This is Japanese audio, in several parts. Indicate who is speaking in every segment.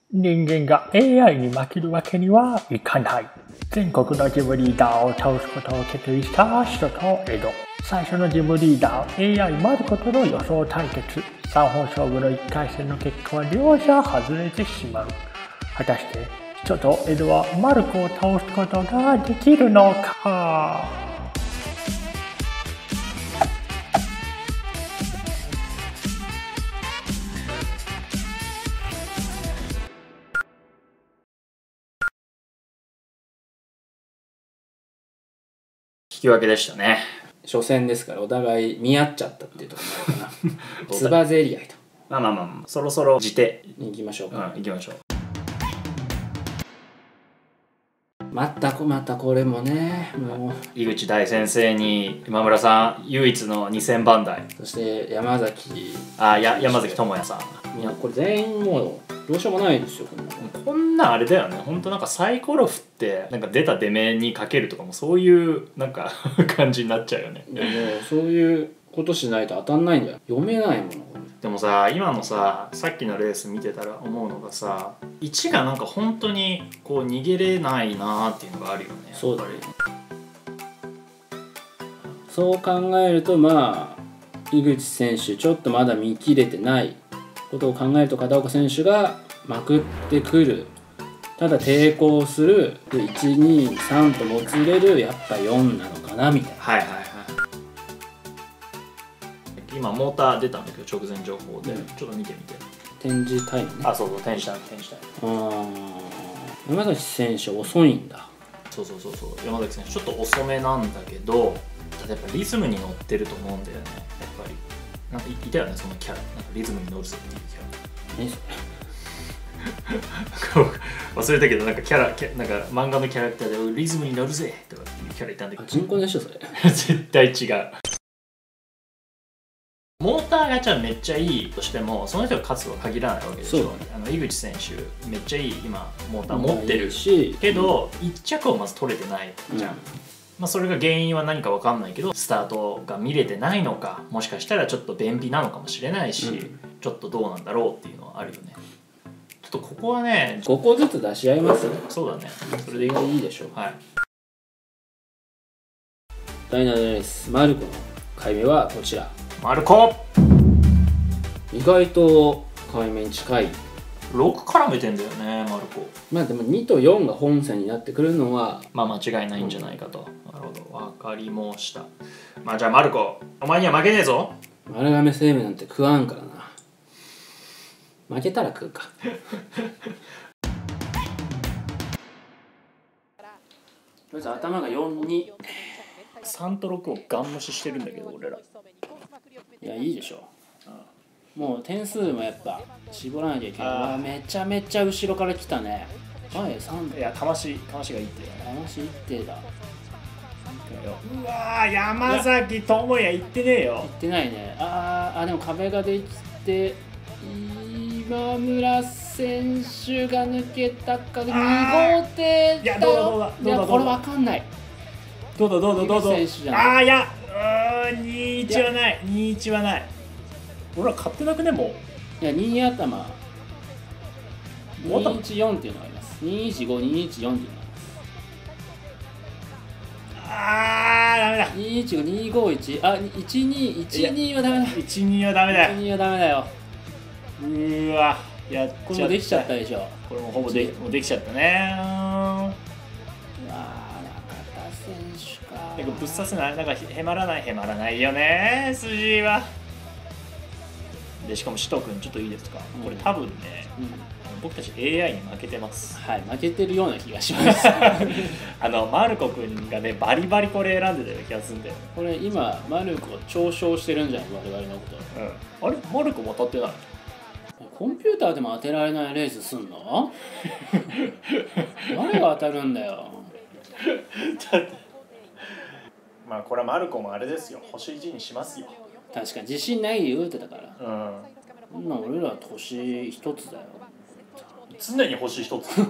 Speaker 1: 人間が AI に負けるわけにはいかない。全国のジムリーダーを倒すことを決意した首都と江戸。最初のジムリーダー AI マルコとの予想対決。3本勝負の1回戦の結果は両者外れてしまう。果たして首都と江戸はマルコを倒すことができるのか。
Speaker 2: 引き分けでしたね。
Speaker 3: 初戦ですからお互い見合っちゃったっていうところもあるかな。つばぜり合いと。
Speaker 2: まあそろそろじて
Speaker 3: 行きましょうか。
Speaker 2: 行きましょう。
Speaker 3: またこれもね、もう
Speaker 2: 井口大先生に今村さん唯一の2000番台、
Speaker 3: そして山崎
Speaker 2: 山崎智也さん。
Speaker 3: いやこれ全員もうどうしようもないですよ。
Speaker 2: こんなんあれだよね。ほんとなんかサイコロ振ってなんか出た出目にかけるとかもそういうなんか感じになっちゃうよね。
Speaker 3: いやもうそういうことしないと当たんないんだよ。読めないもの。
Speaker 2: でもさ、今のさっきのレース見てたら思うのがさ、1がなんか本当にこう逃げれないなーっていうのがあるよね。
Speaker 3: そうだね。そう考えるとまあ井口選手ちょっとまだ見切れてないことを考えると片岡選手がまくってくる。ただ抵抗する123ともつれるやっぱ4なのかなみたいな。
Speaker 2: はい。今モーター出たんだけど直前情報で、ちょっと見てみて。
Speaker 3: 展示タイムね。
Speaker 2: そう展示タイム。
Speaker 3: 山崎選手遅いんだ。
Speaker 2: そう山崎選手ちょっと遅めなんだけど、ただやっぱリズムに乗ってると思うんだよね。やっぱりなんかいたよね、そのキャラ。なんかリズムに乗るぜっていうキャラ。
Speaker 3: 何それ
Speaker 2: 忘れたけどなんかなんか漫画のキャラクターでリズムに乗るぜとかいうキャラいたんだけど、
Speaker 3: 人工でしょそれ
Speaker 2: 絶対違う。モーターガチャめっちゃいいとしてもその人が勝つとは限らないわけでしょ。井口選手めっちゃいい今モーター持ってるしけど1着をまず取れてないじゃん。それが原因は何か分かんないけどスタートが見れてないのか、もしかしたらちょっと便秘なのかもしれないし、ちょっとどうなんだろうっていうのはあるよね。ちょっとここはね
Speaker 3: 5個ずつ出し合いますね。
Speaker 2: そうだね。
Speaker 3: それでいいでしょう。
Speaker 2: はい。
Speaker 3: 第7レースマルコの回目はこちら。
Speaker 2: マルコ
Speaker 3: 意外と回目に近い。
Speaker 2: 6絡めてんだよねマルコ。
Speaker 3: まあでも2と4が本線になってくるのは
Speaker 2: 間違いないんじゃないかと。なるほど、分かりました。じゃあマルコお前には負けねえぞ。
Speaker 3: 丸亀製麺なんて食わんからな。負けたら食うか。とりあえず頭が4-2。
Speaker 2: 3と6をガン無視してるんだけど俺ら。
Speaker 3: いやいいでしょ。もう点数もやっぱ絞らなきゃいけない。めちゃめちゃ後ろから来たね。前3。
Speaker 2: いや魂がいいってよ。
Speaker 3: 魂一定だ。
Speaker 2: うわー山崎智也行ってねえよ。
Speaker 3: 行ってないね。でも壁ができて今村選手が抜けたか。2号艇だ。
Speaker 2: いやどうだ
Speaker 3: いやこれわかんない。
Speaker 2: どうだ
Speaker 3: 選手じゃない。
Speaker 2: いや2-1はない。2-1はない。俺ら勝ってなくねもう。
Speaker 3: いや2頭214っていうのがあります。215、214っていうのがあります。
Speaker 2: ダメだ。
Speaker 3: 215、251。12はダメだ。
Speaker 2: 12はダメだよ。
Speaker 3: 12はダメだよ。
Speaker 2: やっちゃった。
Speaker 3: これもできちゃったでしょ。
Speaker 2: これもほぼできちゃったね。
Speaker 3: 中田選手か。
Speaker 2: ぶっ刺せない。なんかへまらないよね筋は。でしかも首藤君ちょっといいですか。これ多分ね、僕たち AI に負けてます。
Speaker 3: はい、負けてるような気がします。
Speaker 2: マルコ君がねバリバリこれ選んでたような気がするんだよ。
Speaker 3: これ今マルコ嘲笑してるんじゃない我々のこと。
Speaker 2: あれマルコも当たってない。
Speaker 3: コンピューターでも当てられないレースすんの？誰が当たるんだよ。
Speaker 2: これはマルコもあれですよ。星1にしますよ。
Speaker 3: 確かに自信ない言うてたから。今俺ら星一つだよ。
Speaker 2: 常に星一つ。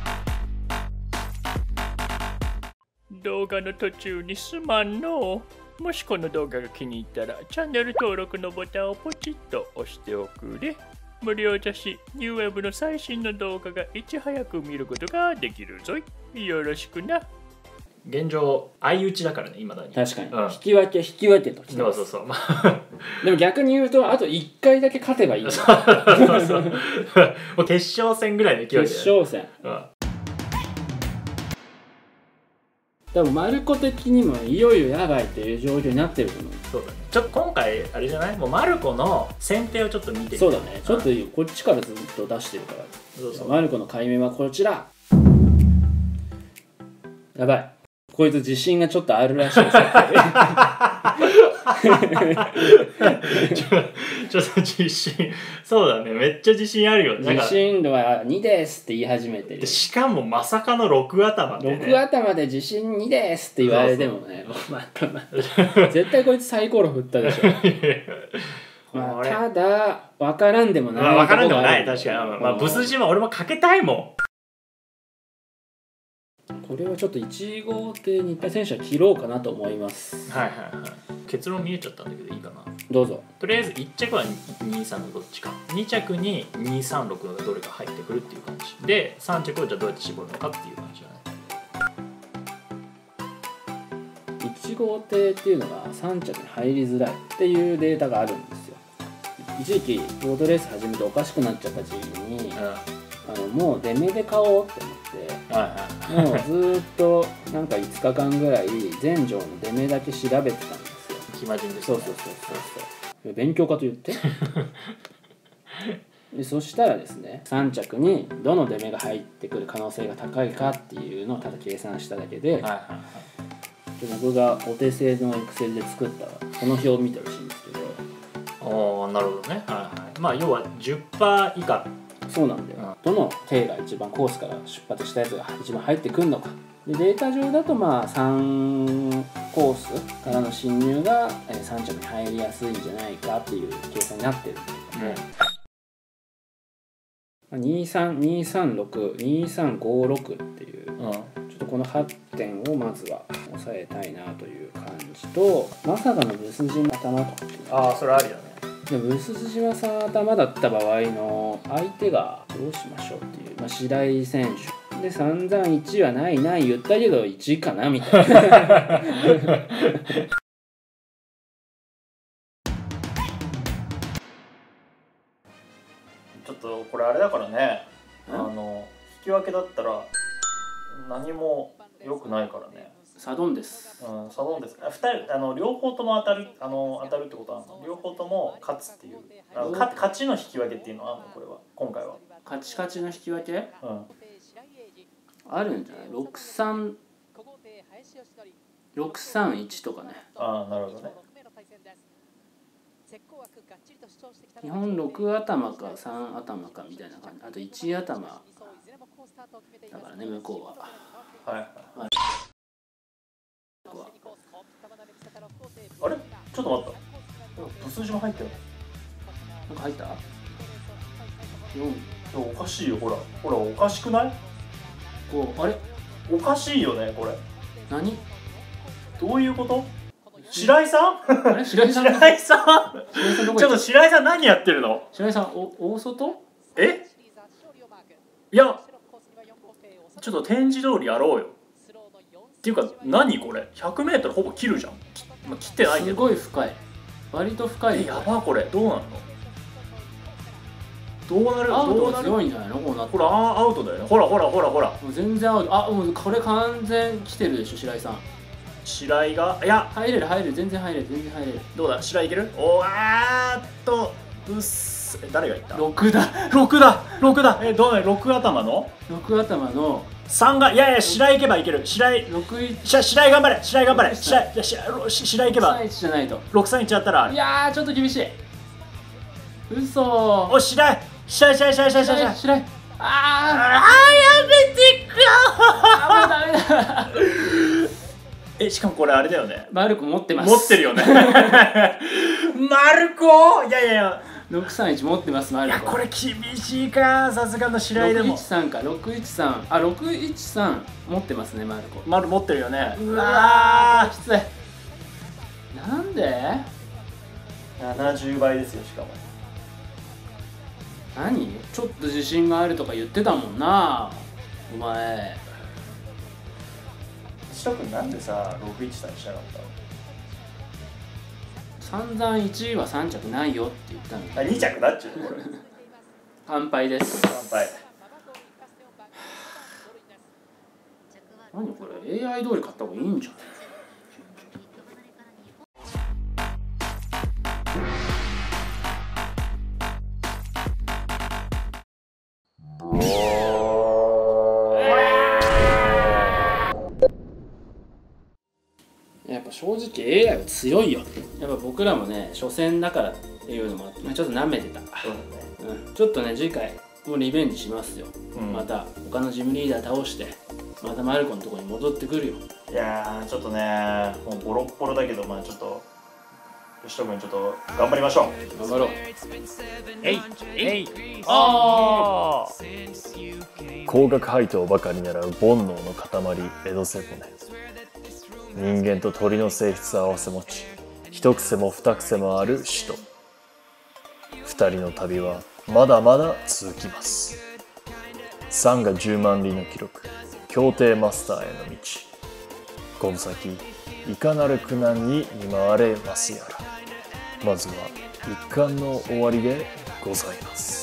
Speaker 2: 動画の途中にすまんの。
Speaker 1: もしこの動画が気に入ったらチャンネル登録のボタンをポチッと押しておくれ。無料だし、ニューウェブの最新の動画がいち早く見ることができるぞい。よろしくな。
Speaker 2: 現状相打ちだからね、未だに。
Speaker 3: 確かに、
Speaker 2: うん、
Speaker 3: 引き分けときてます。
Speaker 2: そう、
Speaker 3: でも逆に言うとあと1回だけ勝てばいい。
Speaker 2: そうもう決勝戦ぐらいの勢いで、
Speaker 3: 決勝戦、多分マルコ的にもいよいよやばいっていう状況になってると思う。
Speaker 2: そうだね。ちょっと今回あれじゃない？もうマルコの選定をちょっと見てみて。
Speaker 3: そうだね。ちょっとこっちからずっと出してるから。そうマルコの解明はこちら。やばい。こいつ自信がちょっとあるらしい。
Speaker 2: ちょっと自信、そうだね、めっちゃ自信あるよね。
Speaker 3: 自信度は2ですって言い始めてる。
Speaker 2: しかもまさかの6頭でね。
Speaker 3: 6頭で自信2ですって言われてもね、絶対こいつサイコロ振ったでしょ。まあ、ただ分からんでもない。
Speaker 2: 分からんでもない、確かに。まあブス島俺もかけたいもん。
Speaker 3: これはちょっと1号艇に行った選手は切ろうかなと思います。
Speaker 2: はい。結論見えちゃったんだけどいいかな。
Speaker 3: どうぞ。
Speaker 2: とりあえず1着は2-3のどっちか、2着に2-3-6のどれが入ってくるっていう感じで、3着をじゃあどうやって絞るのかっていう感じだね。
Speaker 3: 1号艇っていうのが3着に入りづらいっていうデータがあるんですよ。一時期ロードレース始めておかしくなっちゃった時期に、もう出目で買おうって思って、もうずーっとなんか5日間ぐらい全場の出目だけ調べてたんですよ。
Speaker 2: 暇人ですね。
Speaker 3: そう勉強家と言ってでそしたらですね、3着にどの出目が入ってくる可能性が高いかっていうのをただ計算しただけで、僕がお手製のエクセルで作ったこの表を見てほしいんですけど。
Speaker 2: なるほどね。まあ要は 10% 以下。
Speaker 3: そうなんだよ、どの艇が一番コースから出発したやつが一番入ってくるのかで、データ上だとまあ3コースからの進入が3着に入りやすいんじゃないかっていう計算になってるんだけども、2336、2356っていう、ちょっとこの8点をまずは抑えたいなという感じと、まさかのブス島頭とか
Speaker 2: それあるよね。
Speaker 3: でブス島さん頭だった場合の相手がどうしましょうっていう、白井選手で散々1はない言ったけど1かなみたいな
Speaker 2: ちょっとこれあれだからね、引き分けだったら何も良くないからね。
Speaker 3: サドンです。
Speaker 2: サドンです。2人両方とも当たるってことは両方とも勝つっていう勝ちの引き分けっていうのはあるの？これは今回は
Speaker 3: 勝ちの引き分け、あるんじゃない？631とかね。
Speaker 2: なるほどね。
Speaker 3: 基本6頭か3頭かみたいな感じ。あと1頭だからね、向こうは。
Speaker 2: あれ？ちょっと待った。ブス島入ってる。
Speaker 3: なんか入った？
Speaker 2: おかしいよ、ほらおかしくない？
Speaker 3: あれ？
Speaker 2: おかしいよね、これ。
Speaker 3: 何？
Speaker 2: どういうこと？白井さん？
Speaker 3: あれ？白井さん？ちょ
Speaker 2: っと白井さん何やってるの？
Speaker 3: 白井さん、大外？
Speaker 2: いや、ちょっと展示通りやろうよ。っていうか何これ 100m ほぼ切るじゃん。切ってないけど
Speaker 3: すごい深い、割と深い。
Speaker 2: やば、これどうなるの？どうなる？
Speaker 3: アウトが強いんじゃないの？こうなって。
Speaker 2: ほらアウトだよね。ほらも
Speaker 3: う全然アウト。もうこれ完全来てるでしょ、白井さん。
Speaker 2: 白井が、いや
Speaker 3: 入れる、全然入れる。
Speaker 2: どうだ、白井いける？誰がいった？
Speaker 3: 6だ。
Speaker 2: どうだ、6頭の3が、いや白井いけばいける。白井頑張れ。白井行けば
Speaker 3: 631じゃないと。
Speaker 2: 631だったら、
Speaker 3: いやーちょっと厳しい。嘘。
Speaker 2: お、白井
Speaker 3: やめてくダメだ
Speaker 2: しかもこれあれだよね。
Speaker 3: マルコ持ってます。
Speaker 2: 持ってるよね。マルコ、いや
Speaker 3: 631持ってます。マルコ。
Speaker 2: いやこれ厳しいか、さすがの白井でも。
Speaker 3: 613か、613持ってますね。マルコ
Speaker 2: 持ってるよね。
Speaker 3: うわーきつい。 なんで
Speaker 2: 70倍ですよ。しかも
Speaker 3: 何ちょっと自信があるとか言ってたもんなお前。
Speaker 2: 石戸君なんでさ613にしなかっ
Speaker 3: 散々1位は3着ないよって言ったのに。
Speaker 2: たの？2着だっちゅうのこれ。
Speaker 3: 乾杯です。
Speaker 2: 乾杯。
Speaker 3: 何これ AI 通り買った方がいいんじゃん。やっぱ正直 AI は強いよ。やっぱ僕らもね初戦だからっていうのもあって、ちょっと舐めてた。
Speaker 2: そうだね。
Speaker 3: ちょっとね次回もうリベンジしますよ、
Speaker 2: ま
Speaker 3: た他のジムリーダー倒してまたマルコのところに戻ってくるよ。
Speaker 2: いやーちょっとねもうボロッボロだけど、まあちょっと吉戸君ちょっと頑張りましょう。
Speaker 3: 頑張ろう。
Speaker 1: えいえいあー高額配当ばかり狙う煩悩の塊エドセポネ。人間と鳥の性質を合わせ持ち、一癖も二癖もある使徒。二人の旅はまだまだ続きます。3が10万里の記録、協定マスターへの道。この先いかなる苦難に見舞われますやら。まずは一巻の終わりでございます。